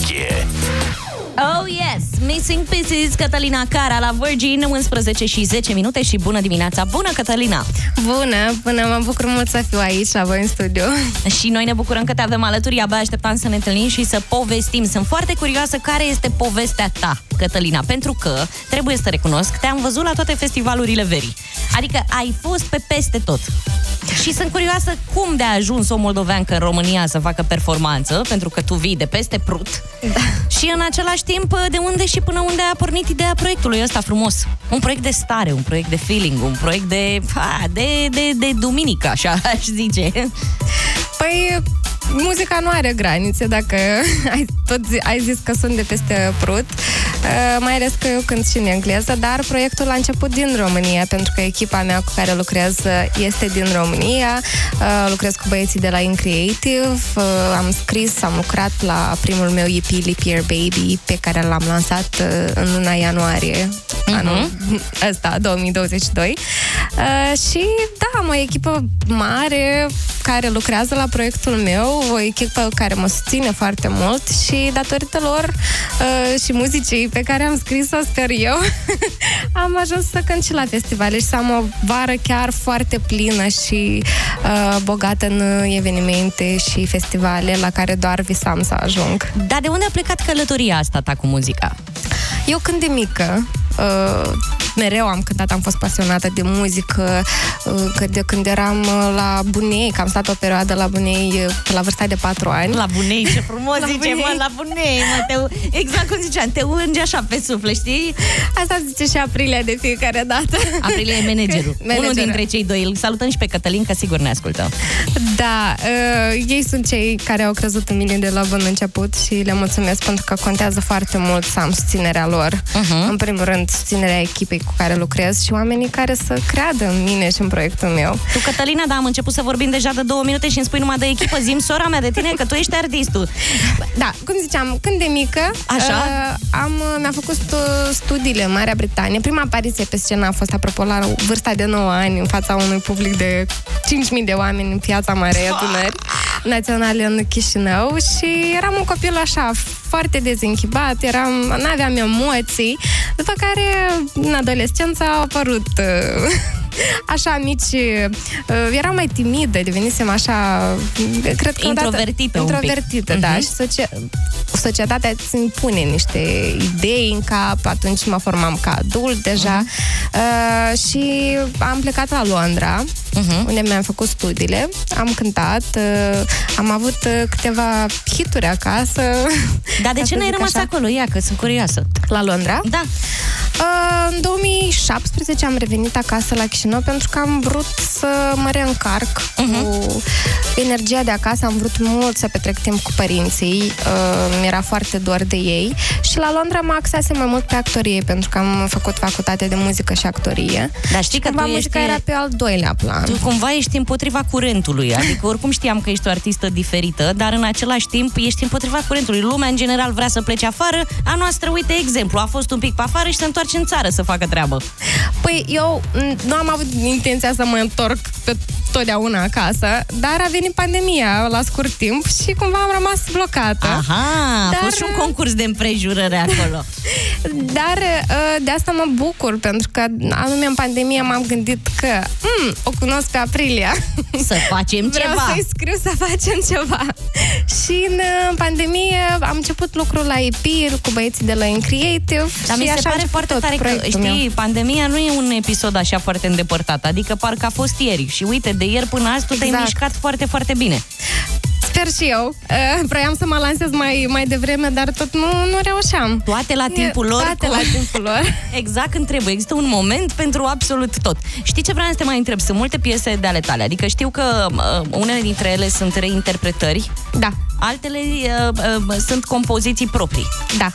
Românie. Oh yes, Missing Pieces, Cătălina Cara la Virgin, 11 și 10 minute și bună dimineața. Bună, Cătălina! Bună, mă bucur mult să fiu aici la voi în studio. Și noi ne bucurăm că te avem alături, abia așteptam să ne întâlnim și să povestim. Sunt foarte curioasă care este povestea ta, Cătălina, pentru că, trebuie să recunosc, te-am văzut la toate festivalurile verii. Adică ai fost pe peste tot. Și sunt curioasă cum de a ajuns o moldoveancă în România să facă performanță, pentru că tu vii de peste Prut. Da. Și în același timp, de unde și până unde a pornit ideea proiectului ăsta frumos? Un proiect de stare, un proiect de feeling, un proiect de duminică, așa aș zice. Păi, muzica nu are granițe, dacă ai zis că sunt de peste Prut, mai ales că eu cânt și în engleză, dar proiectul a început din România, pentru că echipa mea cu care lucrez este din România, lucrez cu băieții de la In Creative, am lucrat la primul meu EP, Leap Year Baby, pe care l-am lansat în luna ianuarie, anul ăsta, 2022. Și da, am o echipă mare care lucrează la proiectul meu, o echipă care mă susține foarte mult și datorită lor și muzicii pe care am scris-o, sper eu, am ajuns să cânt și la festivale și să am o vară chiar foarte plină și bogată în evenimente și festivale la care doar visam să ajung. Dar de unde a plecat călătoria asta ta cu muzica? Eu când de mică, mereu am cântat, am fost pasionată de muzică, de când eram la Bunei, că am stat o perioadă la Bunei la vârsta de 4 ani. La Bunei, ce frumos la zice, Bunei. mă, la Bunei, mă, exact cum ziceam, te ungi așa pe suflet, știi? Asta zice și Aprilia de fiecare dată. Aprilia e managerul. Unul dintre cei doi. Îl salutăm și pe Cătălin, că sigur ne ascultă. Da, ei sunt cei care au crezut în mine de la bun început și le mulțumesc pentru că contează foarte mult să am susținerea lor. În primul rând, susținerea echipei cu care lucrez și oamenii care să creadă în mine și în proiectul meu. Tu, Cătălina, da, am început să vorbim deja de 2 minute și îmi spui numai de echipă. Zi-mi, sora mea, de tine, că tu ești artistul. Da, cum ziceam, când de mică, așa? Mi-am făcut studiile în Marea Britanie. Prima apariție pe scenă a fost, apropo, la vârsta de 9 ani, în fața unui public de 5.000 de oameni în Piața Marea Dunării Naționale în Chișinău și eram un copil așa, foarte dezinhibat, n-aveam emoții, după care în adolescență au apărut așa mici, eram mai timidă, devenisem așa, cred că introvertită, da, și societatea îți impune niște idei în cap, atunci mă formam ca adult deja și am plecat la Londra, unde mi-am făcut studiile, am cântat, am avut câteva hituri acasă. Dar de ce n-ai rămas acolo? Ia, că sunt curioasă. La Londra? Da. În 2017 am revenit acasă la Chișinău pentru că am vrut să mă reîncarc cu energia de acasă, am vrut mult să petrec timp cu părinții, mi-era foarte dor de ei și la Londra mă axasem mai mult pe actorie pentru că am făcut facultate de muzică și actorie. Dar știi că muzica era pe al doilea plan. Tu cumva ești împotriva curentului, adică oricum știam că ești o artistă diferită, dar în același timp ești împotriva curentului. Lumea în general vrea să plece afară, a noastră, uite, exemplu, a fost un pic pe afară și se întoarce în țară să facă treabă. Păi eu nu am avut intenția să mă întorc pe totdeauna acasă, dar a venit pandemia la scurt timp și cumva am rămas blocată. Aha, a fost și un concurs de împrejurări acolo. Dar de asta mă bucur, pentru că anume în pandemie m-am gândit că o cunosc pe Aprilia. Să facem ceva. Vreau să-i scriu să facem ceva. Și în pandemie am început lucrul la EP cu băieții de la In Creative. Dar mi se pare foarte tare că, știi, pandemia nu e un episod așa foarte îndepărtat, adică parcă a fost ieri și uite, de ieri până azi tu te-ai mișcat foarte, foarte bine. Sper și eu. Vroiam să mă lansez mai devreme, dar tot nu reușeam. Toate la timpul lor. Toate la timpul lor. Exact când trebuie. Există un moment pentru absolut tot. Știi ce vreau să te mai întreb? Sunt multe piese de ale tale, adică știu că unele dintre ele sunt reinterpretări. Da. Altele sunt compoziții proprii. Da.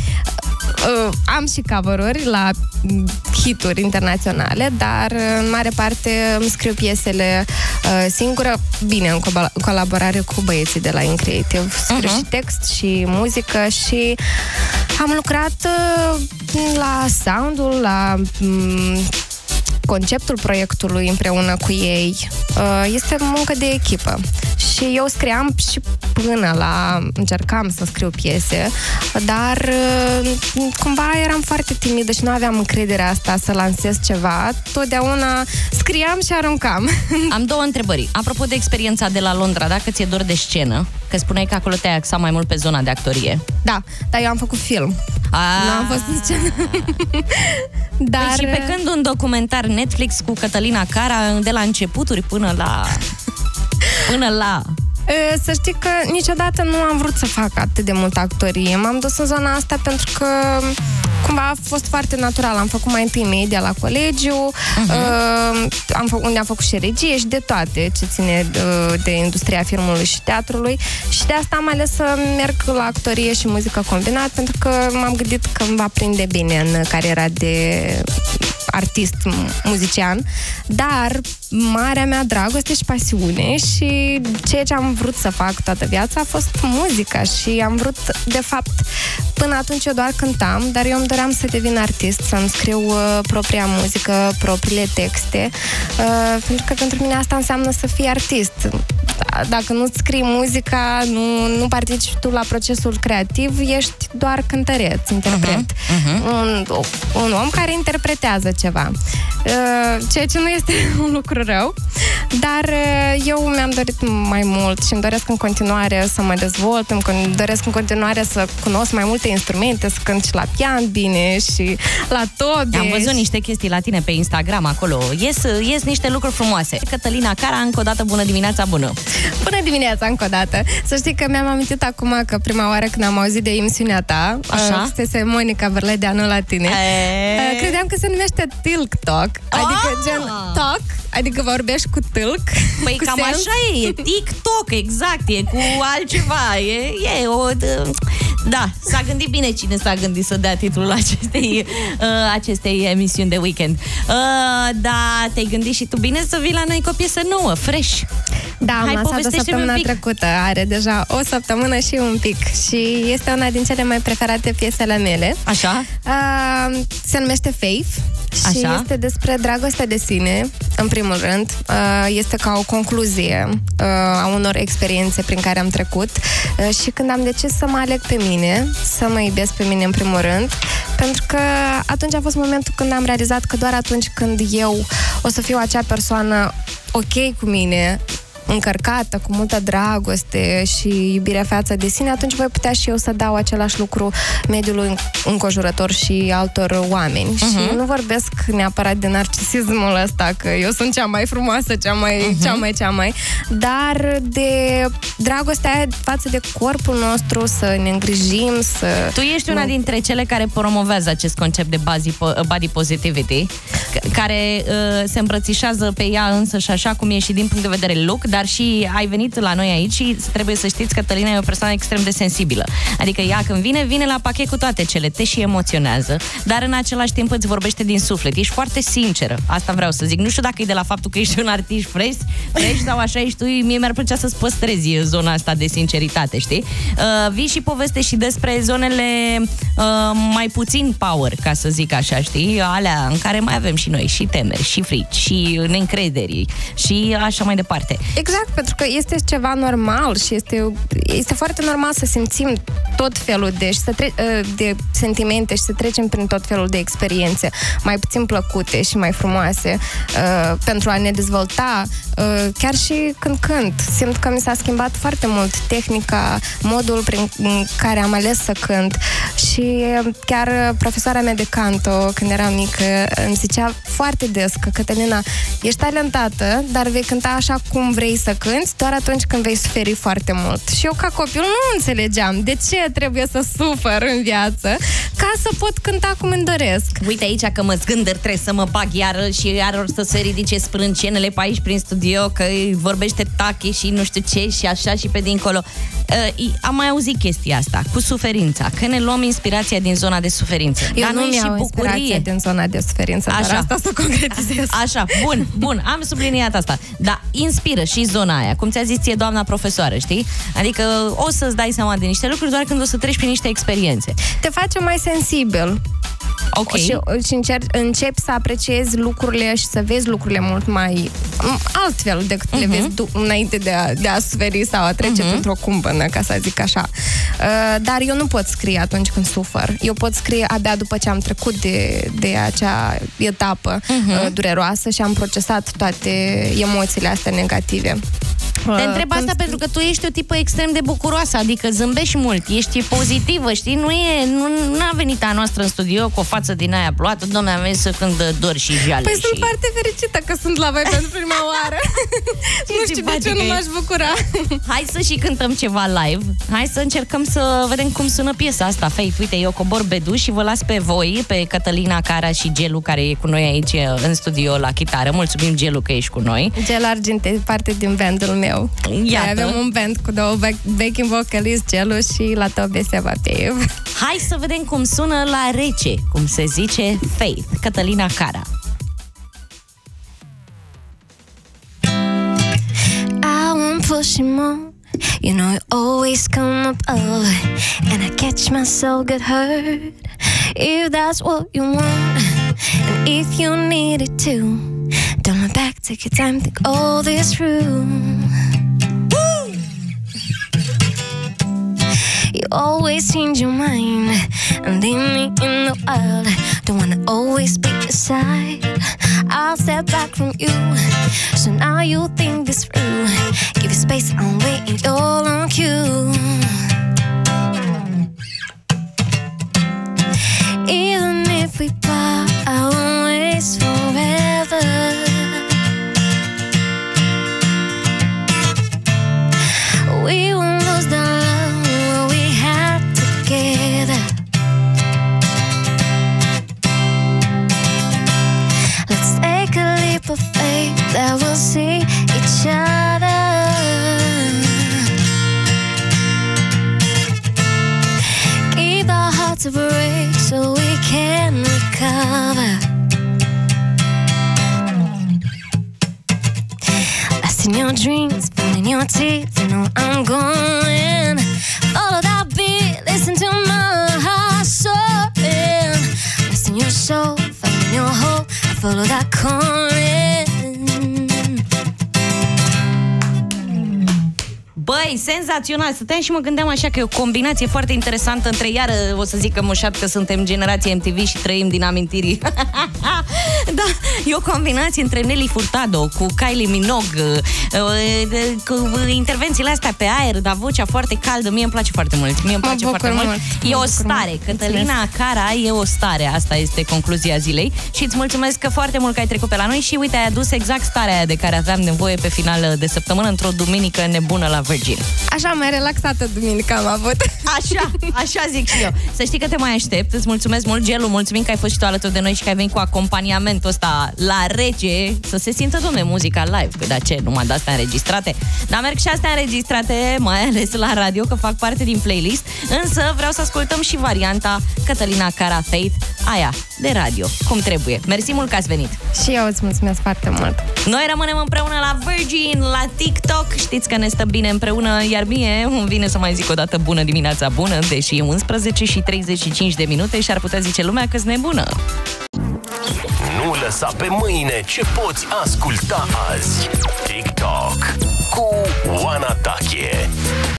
Am și cover-uri la hituri internaționale, dar în mare parte îmi scriu piesele singură, bine, în colaborare cu băieții de la In Creative. Scriu și text și muzică și am lucrat la sound-ul, la conceptul proiectului împreună cu ei. Este muncă de echipă. Și eu scriam și încercam să scriu piese, dar cumva eram foarte timidă și nu aveam încrederea asta să lansez ceva. Totdeauna scriam și aruncam. Am două întrebări. Apropo de experiența de la Londra, dacă ți-e dor de scenă, că spuneai că acolo te-ai axat mai mult pe zona de actorie. Da, dar eu am făcut film. Nu am fost în scenă. Dar... Păi și pe când un documentar Netflix cu Cătălina Cara, de la începuturi până la... Să știi că niciodată nu am vrut să fac atât de mult actorie. M-am dus în zona asta pentru că cumva a fost foarte natural. Am făcut mai întâi media la colegiu, unde am făcut și regie și de toate ce ține de industria filmului și teatrului. Și de asta am ales să merg la actorie și muzică combinat, pentru că m-am gândit că îmi va prinde bine în cariera de artist muzician, dar marea mea dragoste și pasiune și ceea ce am vrut să fac toată viața a fost muzica și am vrut, de fapt, până atunci eu doar cântam, dar eu îmi doream să devin artist, să-mi scriu propria muzică, propriile texte, pentru că pentru mine asta înseamnă să fii artist. Dacă nu-ți scrii muzica, nu participi tu la procesul creativ, ești doar cântăreț, interpret. Un om care interpretează ceva. Ceea ce nu este un lucru rău, dar eu mi-am dorit mai mult și îmi doresc în continuare să mă dezvolt, îmi doresc în continuare să cunosc mai multe instrumente, să cânt și la pian bine și la tobe. Am văzut niște chestii la tine pe Instagram acolo. Ies niște lucruri frumoase. Cătălina Cara, încă o dată bună dimineața, bună! Bună dimineața, încă o dată! Să știi că mi-am amintit acum că prima oară când am auzit de emisiunea ta, fusese Monica Vărledeanu la tine, credeam că se numește TikTok, adică gen talk, adică vorbești cu tâlc. Păi cam sens. așa e TikTok, exact, e cu altceva, e o... Da, s-a gândit bine cine s-a gândit să dea titlul acestei emisiuni de weekend. Da, te-ai gândit și tu bine să vii la noi cu o piesă nouă, fresh. Da, am lansat săptămâna trecută, are deja o săptămână și un pic și este una din cele mai preferate piesele mele. Așa? Se numește Faith și este despre dragostea de sine, în primul rând. Este ca o concluzie a unor experiențe prin care am trecut și când am decis să mă aleg pe mine, să mă iubesc pe mine în primul rând, pentru că atunci a fost momentul când am realizat că doar atunci când eu o să fiu acea persoană ok cu mine, încărcată, cu multă dragoste și iubire față de sine, atunci voi putea și eu să dau același lucru mediului înconjurător și altor oameni. Și nu vorbesc neapărat de narcisismul ăsta, că eu sunt cea mai frumoasă, cea mai, dar de dragostea aia față de corpul nostru, să ne îngrijim, să... Tu ești una dintre cele care promovează acest concept de body positivity, care se îmbrățișează pe ea însă și așa cum e și din punct de vedere look, dar și ai venit la noi aici și trebuie să știți că Cătălina e o persoană extrem de sensibilă. Adică ea când vine la pachet cu toate cele, te și emoționează, dar în același timp îți vorbește din suflet. Ești foarte sinceră. Asta vreau să zic. Nu știu dacă e de la faptul că ești un artist fresh sau așa ești tu. Mie mi-ar plăcea să-ți păstrezi zona asta de sinceritate, știi? Vii și povestești și despre zonele mai puțin power, ca să zic așa, știi? Alea în care mai avem și noi și temeri, și frici, și neîncrederi și așa mai departe. Exact, pentru că este ceva normal și este foarte normal să simțim tot felul de sentimente și să trecem prin tot felul de experiențe mai puțin plăcute și mai frumoase pentru a ne dezvolta. Chiar și când cânt, simt că mi s-a schimbat foarte mult tehnica, modul prin care am ales să cânt și chiar profesoara mea de canto, când eram mică, îmi zicea foarte des că Cătălina, ești talentată, dar vei cânta așa cum vrei să cânti doar atunci când vei suferi foarte mult. Și eu ca copil nu înțelegeam de ce trebuie să sufăr în viață ca să pot cânta cum îmi doresc. Uite aici că mă zgândăr, trebuie să mă bag iară și iară să se ridice sprâncenele pe aici prin studio, că vorbește tache și nu știu ce și așa și pe dincolo. Am mai auzit chestia asta cu suferința, că ne luăm inspirația din zona de suferință. Eu dar nu mi-au inspirația din zona de suferință, așa. Dar asta să concretizez. Așa, bun, am subliniat asta. Dar inspiră și zona aia, cum ți-a zis ție doamna profesoară, știi? Adică o să-ți dai seama de niște lucruri doar când o să treci prin niște experiențe. Te face mai sensibil. Ok. Și începi să apreciezi lucrurile și să vezi lucrurile mult mai altfel decât le vezi înainte de a suferi sau a trece printr-o cumpănă, ca să zic așa. Dar eu nu pot scrie atunci când sufăr. Eu pot scrie abia după ce am trecut de acea etapă dureroasă și am procesat toate emoțiile astea negative. Te întreb asta pentru că tu ești o tipă extrem de bucuroasă, adică zâmbești mult, ești pozitivă, știi? Nu a venit a noastră în studio cu o față din aia ploată, dom'le, am venit să cânt dor și jale. Păi sunt foarte fericită că sunt la voi pentru prima oară. Nu știu de ce nu m-aș bucura. Hai să și cântăm ceva live. Hai să încercăm să vedem cum sună piesa asta. Faith, uite, eu cobor Bedu și vă las pe voi, pe Cătălina Cara și Gelu, care e cu noi aici în studio la chitară. Mulțumim, Gelu, că ești cu noi. Gel Arginte e parte din bandul meu. Iată. Avem un band cu două backing vocalist, Gelu și la Tobe Sebapiev. Hai să vedem cum sună la rece, cum se zice Faith, Cătălina Cara. I won't push him on. You know you always come up and I catch myself get hurt. If that's what you want and if you need it too, don't look back, take your time, think all this through. You always change your mind and leave me in the wild. Don't wanna always be your side. I'll step back from you, so now you think this through. Give you space, I'm waiting, you're on cue. Even if we part our ways forever, we won't lose the love we had together. Let's take a leap of faith that we'll see each other. Keep our hearts a break so we can recover. Lost in your dreams, pulling your teeth, you know I'm going. Follow that beat, listen to my heart soaring. Lost in your soul, finding your hope, I follow that calling. Băi, senzațional! Stăteam și mă gândeam așa că e o combinație foarte interesantă între, iară o să zic că moșat că suntem generație MTV și trăim din amintiri. Da, e o combinație între Nelly Furtado cu Kylie Minogue, cu intervențiile astea pe aer, dar vocea foarte caldă. Mie îmi place foarte mult. E o stare. Cătălina Cara e o stare. Asta este concluzia zilei. Și îți mulțumesc foarte mult că ai trecut pe la noi și uite, ai adus exact starea aia de care aveam nevoie pe final de săptămână, într-o duminică nebună la Virgin. Așa, mai relaxată duminică am avut. Așa zic și eu. Să știi că te mai aștept. Îți mulțumesc mult, Gelu. Mulțumim că ai fost și tu alături de noi și că ai venit cu acompaniamentul ăsta la rece. Să se simtă, domne, muzica live. Că de ce? Numai de-astea înregistrate. Dar merg și astea înregistrate, mai ales la radio, că fac parte din playlist. Însă vreau să ascultăm și varianta Cătălina Cara Faith, aia de radio, cum trebuie. Mersi mult că ați venit. Și eu îți mulțumesc foarte mult. Noi rămânem împreună la Virgin, la TikTok. Știți că ne stă bine împreună, iar mie îmi vine să mai zic o dată bună dimineața bună, deși e 11 și 35 de minute și ar putea zice lumea că-s nebună. Nu lăsa pe mâine ce poți asculta azi. TikTok cu Oana Tache.